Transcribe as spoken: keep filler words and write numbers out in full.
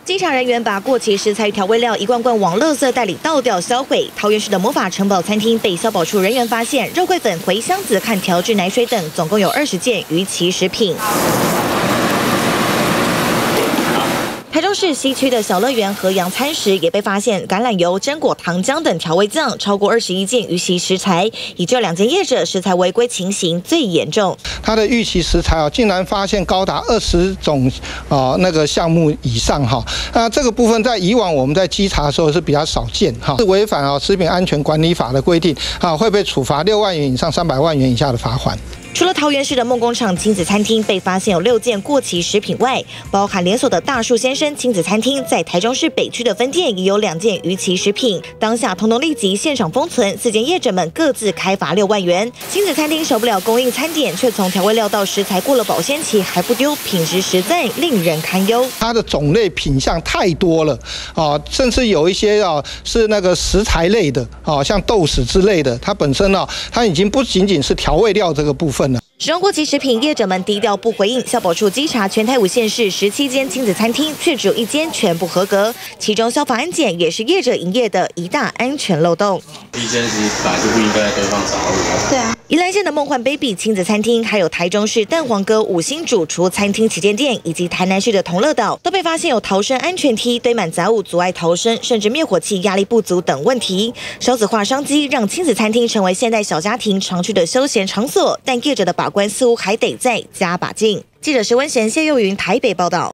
稽查人员把过期食材调味料一罐罐往垃圾袋里倒掉销毁。桃园市的魔法城堡餐厅被消保处人员发现，肉桂粉、茴香子和调制奶水等，总共有二十件逾期食品。 台中市西区的小乐园和洋餐食也被发现橄榄油、榛果糖浆等调味酱超过二十一件逾期食材，以这两件业者食材违规情形最严重。 它的逾期食材啊，竟然发现高达二十种啊那个项目以上哈。那这个部分在以往我们在稽查的时候是比较少见哈，是违反啊食品安全管理法的规定啊，会被处罚六万元以上三百万元以下的罚款。 除了桃园市的梦工厂亲子餐厅被发现有六件过期食品外，包含连锁的大树先生亲子餐厅在台中市北区的分店也有两件逾期食品，当下通通立即现场封存，四间业者们各自开罚六万元。亲子餐厅少不了供应餐点，却从调味料到食材过了保鲜期还不丢，品质实在令人堪忧。 它的种类品项太多了啊，甚至有一些啊是那个食材类的啊，像豆豉之类的，它本身啊它已经不仅仅是调味料这个部分了。 使用过期食品，业者们低调不回应。消保处稽查全台五县市十七间亲子餐厅，却只有一间全部合格。其中消防安检也是业者营业的一大安全漏洞。 第一件事本来就不应该堆放杂物。对啊。 宜兰县的梦幻 Baby 亲子餐厅，还有台中市蛋黄哥五星主厨餐厅旗舰店，以及台南市的同乐岛，都被发现有逃生安全梯堆满杂物，阻碍逃生，甚至灭火器压力不足等问题。少子化商机让亲子餐厅成为现代小家庭常去的休闲场所，但业者的把关似乎还得再加把劲。记者石文贤、谢佑云台北报道。